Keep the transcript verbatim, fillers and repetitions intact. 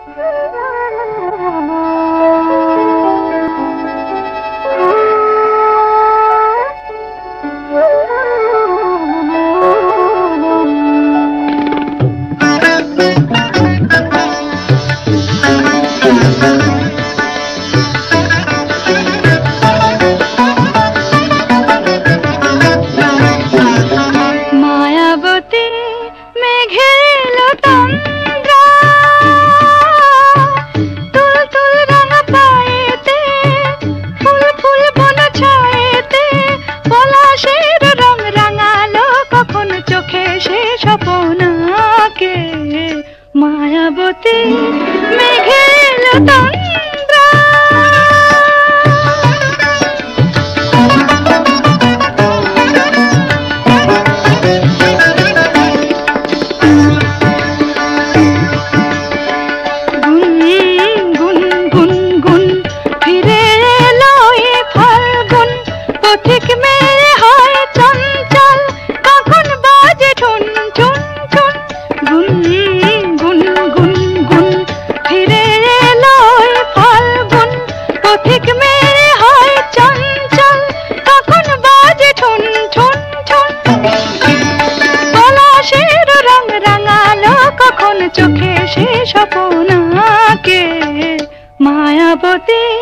মায়াবতী মেঘেল তন্দ্রা গুন গুন গুন গুন ফিরে এলো এ ফাল্গুন পথিক মেয়ে হয় চঞ্চল কখন বাজে ঠুন ঠুন ঠুন গুন চোখে সে স্বপ্নাকে মায়াবতী